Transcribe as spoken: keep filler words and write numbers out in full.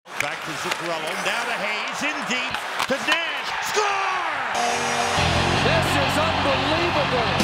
Back to Zuccarello, now to Hayes, in deep, to Nash, score! This is unbelievable!